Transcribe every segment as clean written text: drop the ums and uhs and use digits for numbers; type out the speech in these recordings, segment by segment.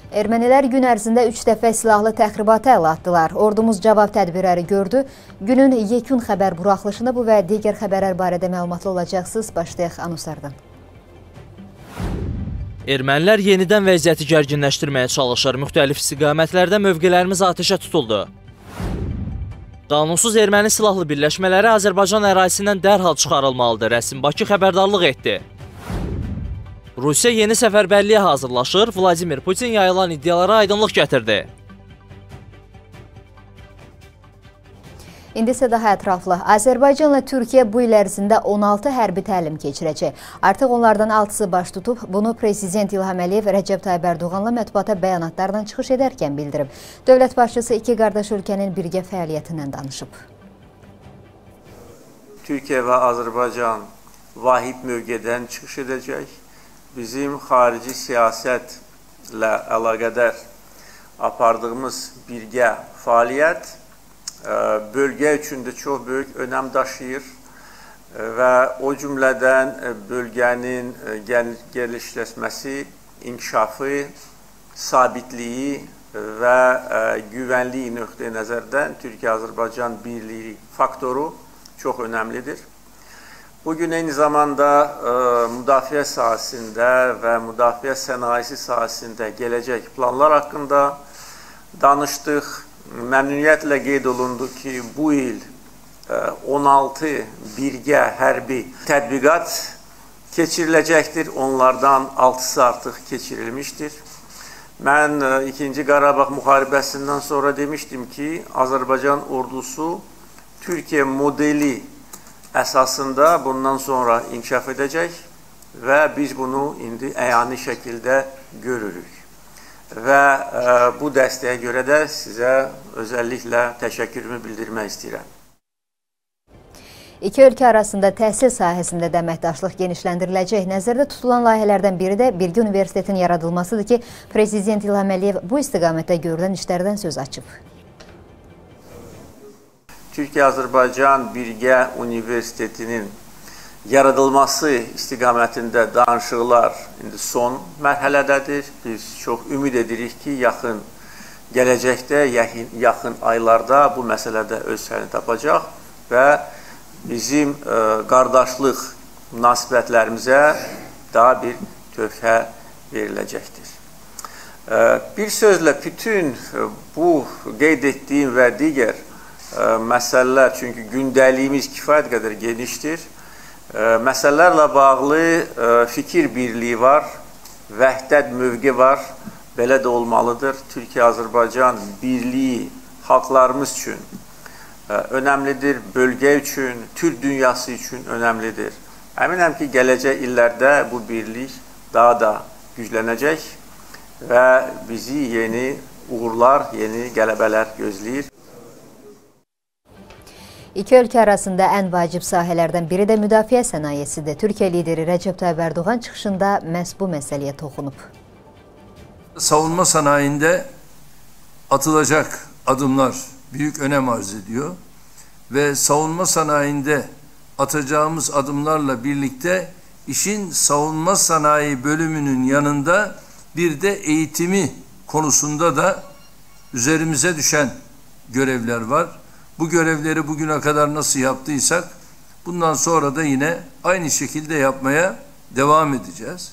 Ermənilər gün ərzində 3 dəfə silahlı təxribata əl atdılar. Ordumuz cavab tədbirləri gördü. Günün yekun xəbər buraxılışında bu və digər xəbərlər barədə məlumatlı olacaqsınız. Başlayaq anonslardan. Ermənilər yenidən vəziyyəti gərginləşdirməyə çalışır. Müxtəlif istiqamətlərdə mövqelərimiz atəşə tutuldu. Qanunsuz erməni silahlı birləşmələri Azərbaycan ərazisindən dərhal çıxarılmalıdır. Rəsmi Bakı xəbərdarlıq etdi. Rusiya yeni səfərbərliyə hazırlaşır. Vladimir Putin yayılan iddialara aydınlıq gətirdi. İndi isə daha ətraflı. Azərbaycanla Türkiyə bu il ərzində 16 hərbi təlim keçirəcək. Artıq onlardan 6-sı baş tutub. Bunu Prezident İlham Əliyev Rəcəb Tayyib Ərdoğanla mətbuata bəyanatlardan çıxış edərkən bildirib. Dövlət başçısı iki qardaş ölkənin birgə fəaliyyətindən danışıb. Türkiyə və Azərbaycan vahid mövqedən çıxış edəcək. Bizim xarici siyasətlə əlaqədar apardığımız birgə fəaliyyət bölgə üçün də çox böyük önəm daşıyır və o cümlədən bölgənin genişləşməsi, inkişafı, sabitliyi və güvənliyi nöqteyi nəzərdən Türkiyə-Azərbaycan birliyi faktoru çox önəmlidir. Bugün eyni zamanda müdafiə sahəsində və müdafiə sənayesi sahəsində gələcək planlar haqqında danışdıq. Məmnuniyyətlə qeyd olundu ki, bu il 16 birgə hərbi tədbiqat keçiriləcəkdir. Onlardan 6-sı artıq keçirilmişdir. Mən 2-ci Qarabağ müharibəsindən sonra demişdim ki, Azərbaycan ordusu Türkiyə modeli əsasında bundan sonra inkişaf edəcək və biz bunu indi əyani şəkildə görürük. Və bu dəstəyə görə də sizə özəlliklə təşəkkürümü bildirmək istəyirəm. İki ölkə arasında təhsil sahəsində də əməkdaşlıq genişləndiriləcək. Nəzərdə tutulan layihələrdən biri də Birgə Universitetin yaradılmasıdır ki, Prezident İlham Əliyev bu istiqamətdə görülən işlərdən söz açıb. Türkiyə-Azərbaycan Birgə Universitetinin yaradılması istiqamətində danışıqlar indi son mərhələdədir. Biz çox ümid edirik ki, yaxın gələcəkdə, yaxın aylarda bu məsələdə öz həllini tapacaq və bizim qardaşlıq münasibətlərimizə daha bir töhfə veriləcəkdir. Bir sözlə bütün bu qeyd etdiyim və digər məsələlər, çünki gündəliyimiz kifayət qədər genişdir. Məsələlərlə bağlı fikir birliyi var, vəhdət mövqe var, belə də olmalıdır. Türkiyə-Azərbaycan birliyi xalqlarımız üçün önəmlidir, bölgə üçün, Türk dünyası üçün önəmlidir. Əminəm ki, gələcək illərdə bu birlik daha da güclənəcək və bizi yeni uğurlar, yeni qələbələr gözləyir. İki ölkə arasında ən vacib sahələrdən biri də müdafiə sənayesidir. Türkiyə lideri Rəcəb Tayyib Ərdoğan çıxışında məhz bu məsələyə toxunub. Savunma sanayinde atılacak adımlar büyük önem arz ediyor ve savunma sanayinde atacağımız adımlarla birlikte işin savunma sanayi bölümünün yanında bir de eğitimi konusunda da üzerimize düşen görevler var. Bu görevleri bugüne kadar nasıl yaptıysak bundan sonra da yine aynı şekilde yapmaya devam edeceğiz.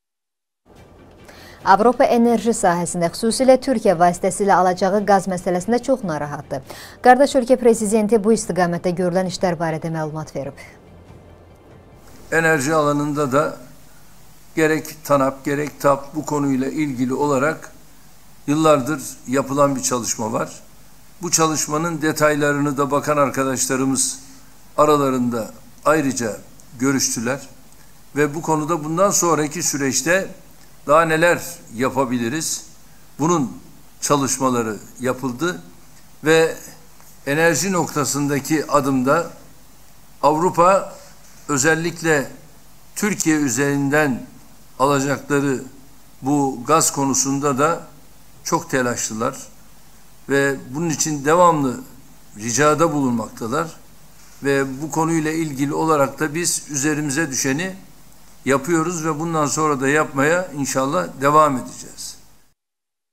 Avropa enerji sahəsində, xüsusilə Türkiyə vasitəsilə alacağı qaz məsələsində çox narahatdır. Qardaş ölkə prezidenti bu istiqamətdə görülən işlər barədə məlumat verib. Enerji alanında da gerek TANAP gerek TAP bu konuyla ilgili olarak yıllardır yapılan bir çalışma var. Bu çalışmanın detaylarını da bakan arkadaşlarımız aralarında ayrıca görüştüler ve bu konuda bundan sonraki süreçte daha neler yapabiliriz? Bunun çalışmaları yapıldı ve enerji noktasındaki adımda Avrupa özellikle Türkiye üzerinden alacakları bu gaz konusunda da çok telaşlılar ve bunun için devamlı ricada bulunmaktalar ve bu konuyla ilgili olarak da biz üzerimize düşeni yapıyoruz ve bundan sonra da yapmaya inşallah devam edeceğiz.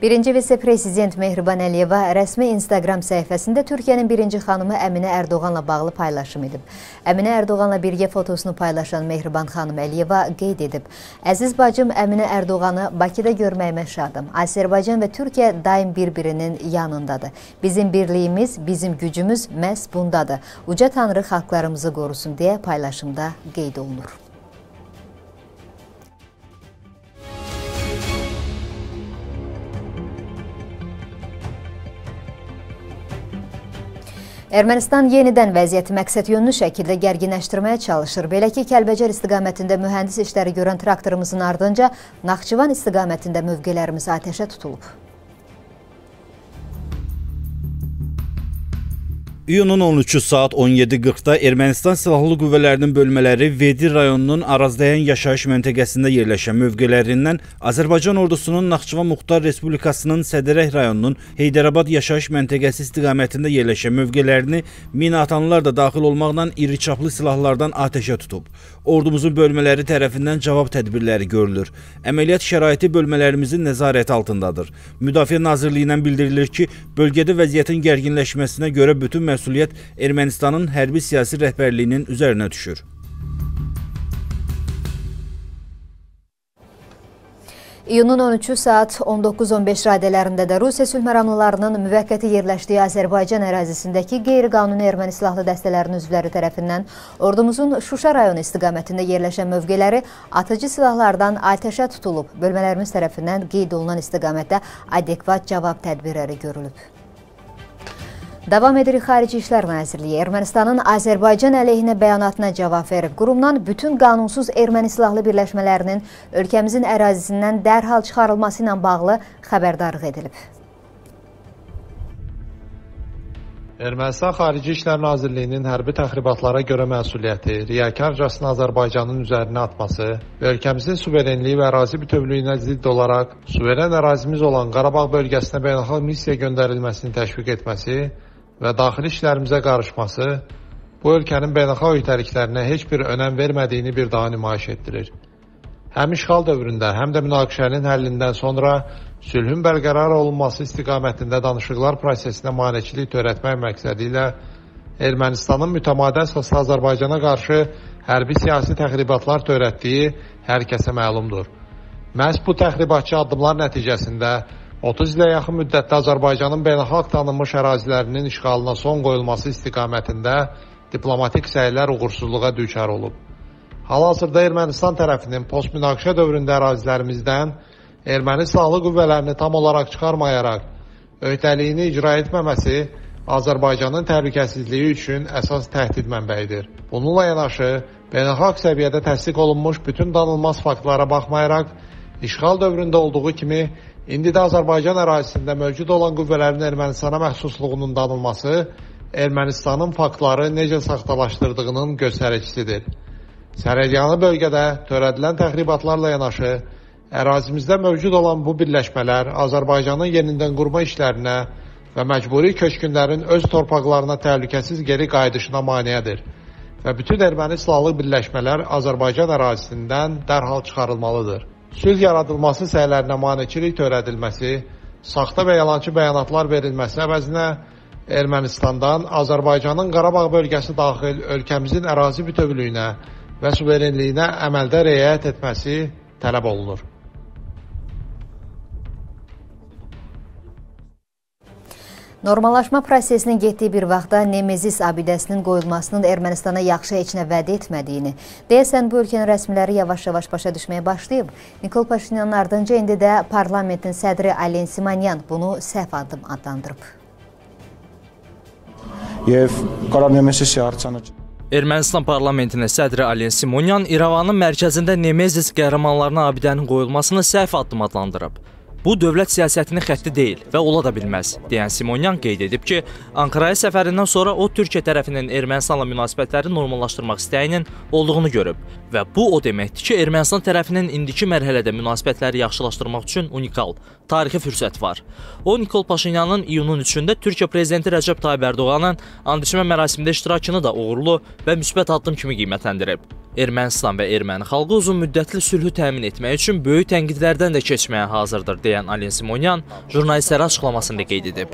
Birinci vitse-prezident Mehriban Əliyeva rəsmi Instagram səhifəsində Türkiyənin birinci xanımı Əminə Ərdoğanla bağlı paylaşım edib. Əminə Ərdoğanla birgə fotosunu paylaşan Mehriban xanım Əliyeva qeyd edib. Əziz bacım Əminə Ərdoğanı Bakıda görməyimə şadım. Azərbaycan və Türkiyə daim bir-birinin yanındadır. Bizim birliyimiz, bizim gücümüz məhz bundadır. Uca Tanrı xalqlarımızı qorusun deyə paylaşımda qeyd olunur. Ermənistan yenidən vəziyyəti məqsədyönlü şəkildə gərginləşdirməyə çalışır. Belə ki, Kəlbəcər istiqamətində mühəndis işləri görən traktorumuzun ardınca Naxçıvan istiqamətində mövqelərimiz atəşə tutulub. İyunun 13-cü saat 17:40-da Ermənistan Silahlı Qüvvələrinin bölmələri Vedi rayonunun Arazdayan yaşayış məntəqəsində yerləşən mövqelərindən Azərbaycan ordusunun Naxçıvan Muxtar Respublikasının Sədərək rayonunun Heydərabad yaşayış məntəqəsi istiqamətində yerləşən mövqələrini minatanlar da daxil olmaqla iri çaplı silahlardan atəşə tutub. Ordumuzun bölmələri tərəfindən cavab tədbirləri görülür. Əməliyyat şəraiti bölmələrimizin nəzarəti altındadır. Müdafiə Nazirliyindən bildirilir ki, bölgədə vəziyyətin gərginləşməsinə görə bütün məsuliyyət Ermənistanın hərbi siyasi rəhbərliyinin üzərinə düşür. İyunun 13-cü saat 19:15 radələrində də Rusiya sülh məramlılarının müvəqqəti yerləşdiyi Azərbaycan ərazisindəki qeyri-qanuni erməni silahlı dəstələrinin üzvləri tərəfindən ordumuzun Şuşa rayonu istiqamətində yerləşən mövqeləri atıcı silahlardan atəşə tutulub. Bölmələrimiz tərəfindən qeyd olunan istiqamətdə adekvat cavab tədbirləri görülüb. Davam edirik Xarici İşlər Nazirliyi. Ermənistanın Azərbaycan əleyhinə bəyanatına cavab verib. Qurumdan bütün qanunsuz erməni silahlı birləşmələrinin ölkəmizin ərazisindən dərhal çıxarılması ilə bağlı xəbərdarlıq edilib. Ermənistan Xarici İşlər Nazirliyinin hərbi təxribatlara görə məsuliyyəti, riyakarcasına Azərbaycanın üzərinə atması və ölkəmizin suverenliyi və ərazi bütövlüyünə zidd olaraq suveren ərazimiz olan Qarabağ bölgəsinə beynəlxalq missiya göndərilməsini təşviq etməsi və daxili işlərimizə qarışması bu ölkənin beynəlxalq öhdəliklərinə heç bir önəm vermədiyini bir daha nümayiş etdirir. Həm işğal dövründə, həm də münaqişənin həllindən sonra sülhün bərqərar olunması istiqamətində danışıqlar prosesinə maneçilik törətmək məqsədi ilə Ermənistanın mütəmadi əsaslı Azərbaycana qarşı hərbi siyasi təxribatlar törətdiyi hər kəsə məlumdur. Məhz bu təxribatçı addımlar nəticəsində 30 ilə yaxın müddətdə Azərbaycanın beynəlxalq tanınmış ərazilərinin işğalına son qoyulması istiqamətində diplomatik səylər uğursuzluğa düçar olub. Hal-hazırda Ermənistan tərəfinin post-münaqişə dövründə ərazilərimizdən erməni silahlı qüvvələrini tam olaraq çıxarmayaraq öhdəliyini icra etməməsi Azərbaycanın təhlükəsizliyi üçün əsas təhdid mənbəyidir. Bununla yanaşı, beynəlxalq səviyyədə təsdiq olunmuş bütün danılmaz faktlara baxmayaraq, işğal dövründə olduğu kimi indi də Azərbaycan ərazisində mövcud olan qüvvələrin Ermənistana məxsusluğunun danılması Ermənistanın faktları necə saxtalaşdırdığının göstəricisidir. Sərhədyanı bölgədə törədilən təxribatlarla yanaşı, ərazimizdə mövcud olan bu birləşmələr Azərbaycanın yenidən qurma işlərinə və məcburi köçkünlərin öz torpaqlarına təhlükəsiz geri qayıdışına maneədir və bütün erməni silahlı birləşmələr Azərbaycan ərazisindən dərhal çıxarılmalıdır. Sülh yaradılması səylərinə maneçilik törədilməsi, saxta və yalançı bəyanatlar verilməsi əvəzinə Ermənistandan Azərbaycanın Qarabağ bölgəsi daxil ölkəmizin ərazi bütövlüyünə və suverenliyinə əməldə riayət etməsi tələb olunur. Normallaşma prosesinin getdiyi bir vaxtda Nemezis abidəsinin qoyulmasının Ermənistana yaxşı heç nə vəd etmədiyini, deyəsən bu ölkənin rəsmiləri yavaş-yavaş başa düşməyə başlayıb. Nikol Paşinyanın ardınca indi də parlamentin sədri Alen Simonyan bunu səhv addım adlandırıb. Ermənistan parlamentinin sədri Alen Simonyan İrəvanın mərkəzində Nemezis qəhrəmanlarına abidənin qoyulmasını səhv addım adlandırıb. Bu, dövlət siyasətinin xətti deyil və ola da bilməz, deyən Simonyan qeyd edib ki, Ankaraya səfərindən sonra o, Türkiyə tərəfinin Ermənistanla münasibətləri normallaşdırmaq istəyinin olduğunu görüb və bu o deməkdir ki, Ermənistan tərəfinin indiki mərhələdə münasibətləri yaxşılaşdırmaq üçün unikal, tarixi fürsət var. O, Nikol Paşinyanın iyunun 3-də Türkiyə prezidenti Rəcəb Tayyib Ərdoğanın andiçmə mərasimində iştirakını da uğurlu və müsbət addım kimi qiymətləndirib. Ermənistan və erməni xalqı uzun müddətli sülhü təmin etmək üçün böyük tənqidlərdən də keçməyə hazırdır, deyən Alen Simonyan jurnalistlərə açıqlamasında qeyd edib.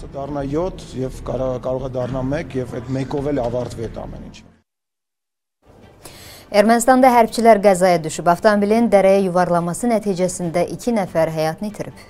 Ermənistanda hərbçilər qəzaya düşüb. Avtomobilin dərəyə yuvarlaması nəticəsində 2 nəfər həyatını itirib.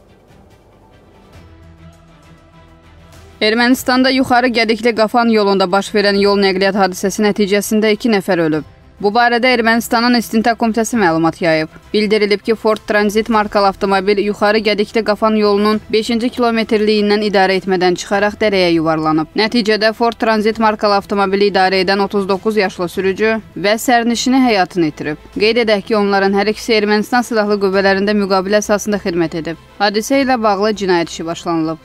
Ermənistanda yuxarı Gədikli Qafan yolunda baş verən yol nəqliyyat hadisəsi nəticəsində 2 nəfər ölüb. Bu barədə Ermənistanın İstintaq Komitəsi məlumat yayıb. Bildirilib ki, Ford Transit markalı avtomobil yuxarı Gədikli Qafan yolunun 5-ci kilometrliyindən idarə etmədən çıxaraq dərəyə yuvarlanıb. Nəticədə Ford Transit markalı avtomobili idarə edən 39 yaşlı sürücü və sərnişini həyatını itirib. Qeyd edək ki, onların hər ikisi Ermənistan silahlı qüvvələrində müqavilə əsasında xidmət edib. Hadisə ilə bağlı cinayət işi başlanılıb.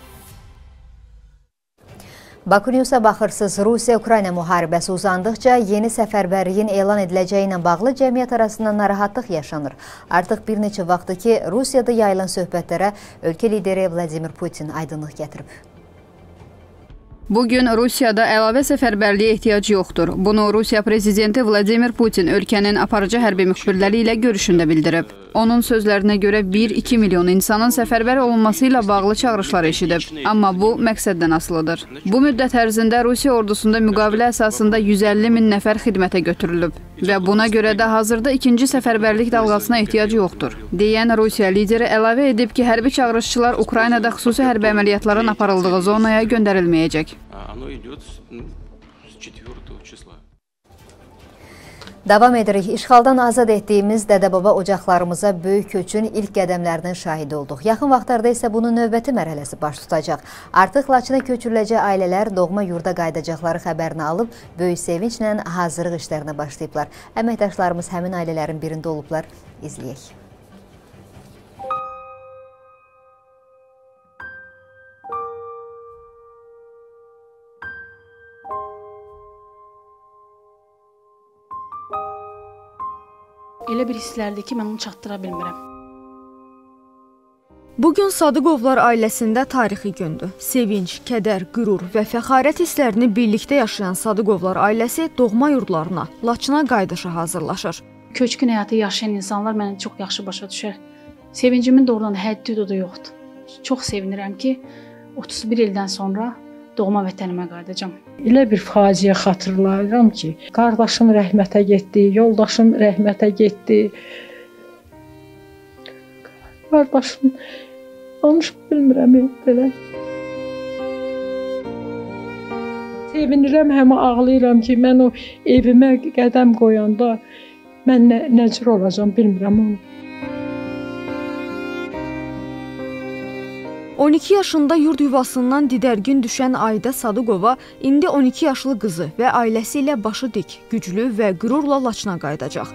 Baku News'a baxırsınız. Rusiya-Ukrayna müharibəsi uzandıqca yeni səfərbərliyin elan ediləcəyi ilə bağlı cəmiyyət arasında narahatlıq yaşanır. Artıq bir neçə vaxtdır ki, Rusiyada yayılan söhbətlərə ölkə lideri Vladimir Putin aydınlıq gətirib. Bugün Rusiyada əlavə səfərbərliyə ehtiyac yoxdur. Bunu Rusiya prezidenti Vladimir Putin ölkənin aparıcı hərbi müxbirləri ilə görüşündə bildirib. Onun sözlərinə görə 1-2 milyon insanın səfərbər olunması ilə bağlı çağırışlar eşidib. Amma bu məqsəddən asılıdır. Bu müddət ərzində Rusiya ordusunda müqavilə əsasında 150 min nəfər xidmətə götürülüb və buna görə də hazırda ikinci səfərbərlik dalğasına ehtiyac yoxdur. Deyən Rusiya lideri əlavə edib ki, hərbi çağırışçılar Ukraynada xüsusi hərbi əməliyyatların aparıldığı zonaya göndərilməyəcək. Davam edirik. İşğaldan azad etdiyimiz dədə-baba ocaqlarımıza böyük köçün ilk qədəmlərinin şahidi olduq. Yaxın vaxtlarda isə bunun növbəti mərhələsi baş tutacaq. Artıq Laçına köçürüləcək ailələr doğma yurda qayıdacaqları xəbərini alıb, böyük sevinclə hazırlıq işlərinə başlayıblar. Əməkdaşlarımız həmin ailələrin birində olublar. İzləyək. Elə bir hisslərdir ki, mən onu çatdıra bilmirəm. Bugün Sadıqovlar ailəsində tarixi gündür. Sevinç, kədər, qürur və fəxarət hisslərini birlikdə yaşayan Sadıqovlar ailəsi doğma yurdlarına, Laçına qayıdışa hazırlaşır. Köçkün həyatı yaşayan insanlar mənə çox yaxşı başa düşər. Sevincimin doğrudan həddi-hüdudu yoxdur. Çox sevinirəm ki, 31 ildən sonra doğma vətənimə qayıdacağam. Elə bir faciə xatırlayıram ki, qardaşım rəhmətə getdi, yoldaşım rəhmətə getdi. Qardaşım, danışma bilmirəm belə. Sevinirəm, həm ağlayıram ki, mən o evimə qədəm qoyanda mən nə cür olacam bilmirəm onu. 12 yaşında yurd yuvasından didərgin düşən Ayda Sadıqova indi 12 yaşlı qızı və ailəsi ilə başı dik, güclü və qürurla Laçına qayıdacaq.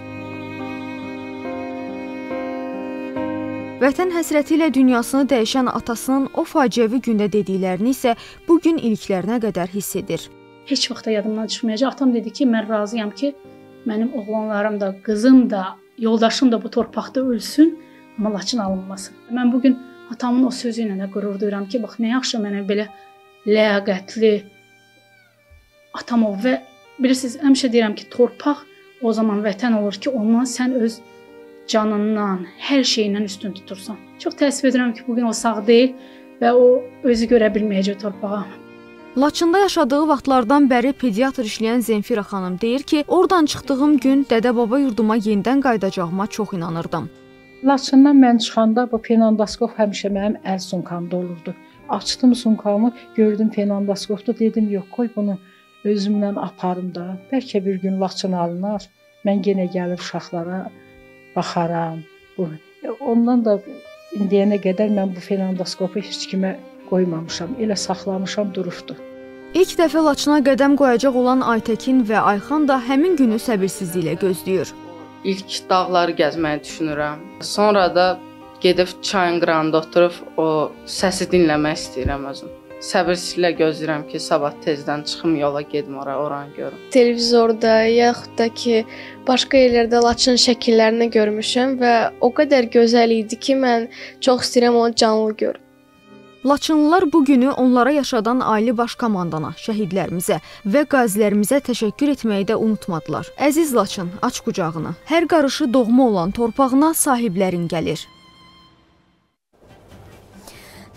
Vətən həsrəti ilə dünyasını dəyişən atasının o faciəvi gündə dediklərini isə bugün iliklərinə qədər hiss edir. Heç vaxt yadımdan çıxmayacaq. Atam dedi ki, mən razıyam ki, mənim oğlanlarım da, qızım da, yoldaşım da bu torpaqda ölsün, amma Laçın alınmasın. Mən bugün atamın o sözü ilə də qürur duyuram ki, bax, nə yaxşı mənə belə ləyaqətli atam ol və bilirsiniz, həmişə deyirəm ki, torpaq o zaman vətən olur ki, ondan sən öz canından, hər şeyindən üstün tutursan. Çox təəssüf edirəm ki, bugün o sağ deyil və o özü görə bilməyəcək torpağa. Laçında yaşadığı vaxtlardan bəri pediatr işləyən Zemfira xanım deyir ki, oradan çıxdığım gün dədə-baba yurduma yenidən qayıdacağıma çox inanırdım. Laçından mən çıxanda bu fenandaskop həmişə mənim əl sumkamda olurdu. Açdım sumkamı, gördüm fenandaskopda, dedim yox, qoy bunu özümlə aparım da. Bəlkə bir gün Laçın alınar, mən yenə gəlib uşaqlara baxaram. Ondan da indiyənə qədər mən bu fenandaskopu heç kimə qoymamışam, elə saxlamışam, durubdu. İlk dəfə Laçına qədəm qoyacaq olan Aytəkin və Ayxan da həmin günü səbirsizliklə gözləyir. İlk dağları gəzməyi düşünürəm. Sonra da gedib çayın qırağında oturub o səsi dinləmək istəyirəm özüm. Səbirsizliklə gözləyirəm ki, sabah tezdən çıxım yola gedim oranı görüm. Televizorda yaxud da ki, başqa yerlərdə Laçın şəkillərini görmüşəm və o qədər gözəl idi ki, mən çox istəyirəm onu canlı görüm. Laçınlılar bu günü onlara yaşadan Ali Baş Komandana, şəhidlərimizə və qazilərimizə təşəkkür etməyi də unutmadılar. Əziz Laçın, aç qucağını. Hər qarışı doğma olan torpağına sahiblərin gəlir.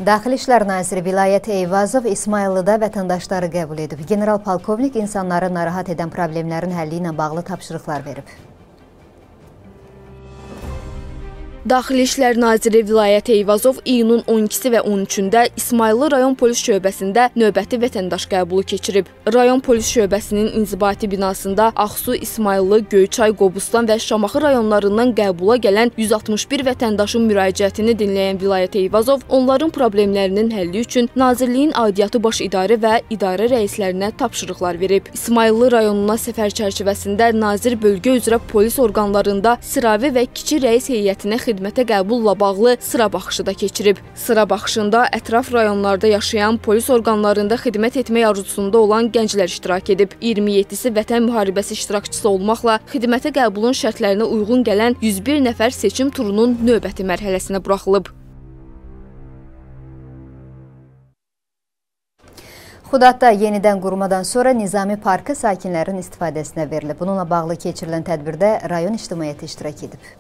Daxili İşlər Naziri Vilayət Eyvazov İsmayıllıda vətəndaşları qəbul edib. General polkovnik insanları narahat edən problemlərin həlli ilə bağlı tapşırıqlar verib. Daxili İşlər Naziri Vilayət Eyvazov iyunun 12-si və 13-də İsmayıllı rayon polis şöbəsində növbəti vətəndaş qəbulu keçirib. Rayon polis şöbəsinin inzibati binasında Ağsu, İsmayıllı, Göyçay, Qobustan və Şamaxı rayonlarından qəbula gələn 161 vətəndaşın müraciətini dinləyən Vilayət Eyvazov onların problemlərinin həlli üçün Nazirliyin aidiyyatı baş idarə və idarə rəislərinə tapşırıqlar verib. İsmayıllı rayonuna səfər çərçivəsində nazir bölgə üzrə polis orqanlarında sıravi və kiçik rəis heyətinə xidmətə qəbulla bağlı sıra baxışı da keçirib. Sıra baxışında ətraf rayonlarda yaşayan polis orqanlarında xidmət etmək arzusunda olan gənclər iştirak edib. 27-si vətən müharibəsi iştirakçısı olmaqla xidmətə qəbulun şərtlərinə uyğun gələn 101 nəfər seçim turunun növbəti mərhələsinə buraxılıb. Xudadda yenidən qurmadan sonra Nizami Parkı sakinlərin istifadəsinə verilib. Bununla bağlı keçirilən tədbirdə rayon ictimaiyyəti iştirak edib.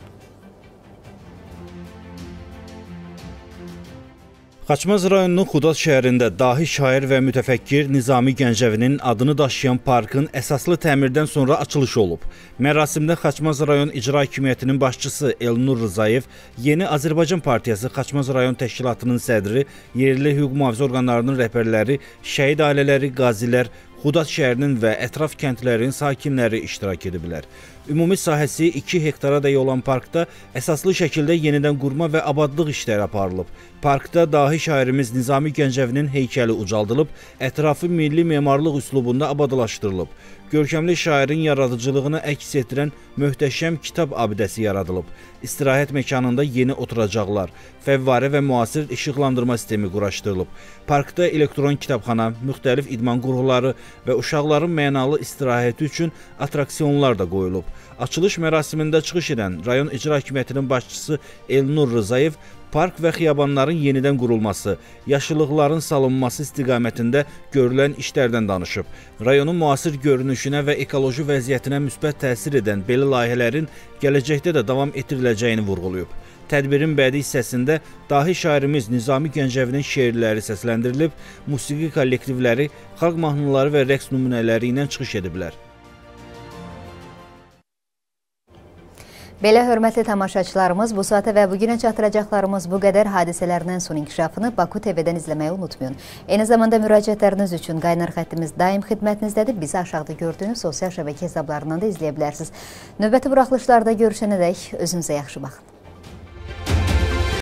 Xaçmaz rayonunun Xudad şəhərində dahi şair və mütəfəkkir Nizami Gəncəvinin adını daşıyan parkın əsaslı təmirdən sonra açılışı olub. Mərasimdə Xaçmaz rayon icra hakimiyyətinin başçısı Elnur Rızayev, Yeni Azərbaycan Partiyası Xaçmaz rayon təşkilatının sədri, yerli hüquq mühafizə orqanlarının rəhbərləri, şəhid ailələri, qazilər, Xudad şəhərinin və ətraf kəndlərin sakinləri iştirak ediblər. Ümumi sahəsi 2 hektara dək olan parkda əsaslı şəkildə yenidən qurma və abadlıq işləri aparılıb. Parkda dahi şairimiz Nizami Gəncəvinin heykəli ucaldılıb, ətrafı milli memarlıq üslubunda abadlaşdırılıb. Görkəmli şairin yaradıcılığını əks etdirən möhtəşəm kitab abidəsi yaradılıb. İstirahət məkanında yeni oturacaqlar, fəvvarə və müasir işıqlandırma sistemi quraşdırılıb. Parkda elektron kitabxana, müxtəlif idman qurğuları və uşaqların mənalı istirahəti üçün atraksiyonlar da qoyulub. Açılış mərasimində çıxış edən rayon icra hakimiyyətinin başçısı Elnur Rızayev, park və xiyabanların yenidən qurulması, yaşıllıqların salınması istiqamətində görülən işlərdən danışıb. Rayonun müasir görünüşünə və ekoloji vəziyyətinə müsbət təsir edən belə layihələrin gələcəkdə də davam etdiriləcəyini vurğulayıb. Tədbirin bədii hissəsində dahi şairimiz Nizami Gəncəvinin şeirləri səsləndirilib, musiqi kollektivləri, xalq mahnıları və rəqs nümunələri ilə çıxış ediblər. Belə hörmətli tamaşaçılarımız, bu saata və bugünə çatdıracaqlarımız bu qədər. Hadisələrdən son inkişafını Baku TV-dən izləməyi unutmayın. Eyni zamanda müraciətləriniz üçün qaynar xəttimiz daim xidmətinizdədir. Bizi aşağıda gördüyünüz sosial şəbəkə hesablarından da izləyə bilərsiniz. Növbəti buraxılışlarda görüşənədək özünüzə yaxşı baxın.